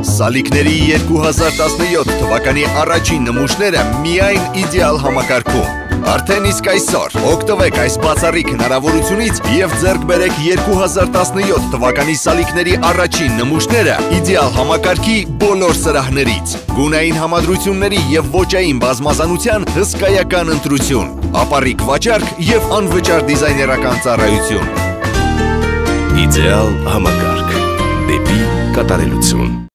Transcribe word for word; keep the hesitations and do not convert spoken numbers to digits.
Սալիկների երկու հազար տասնյոթ թվականի առաջին նմուշները միայն իդեալ համակարգում։ Արդեն իսկ այսօր օգտվեք այս բացառիկ հնարավորությունից և ձեռք բերեք երկու հազար տասնյոթ թվականի սալիկների առաջին նմուշները իդեալ համակարգի բոլոր սրահներից։ Գունային համադրությունների և ոճային բազմազանության հսկայական ընտրություն, ապառիկ վաճառք և անվճար դիզայներական ծառայություն։ Իդեալ համակարգ, դեպի կատարելություն։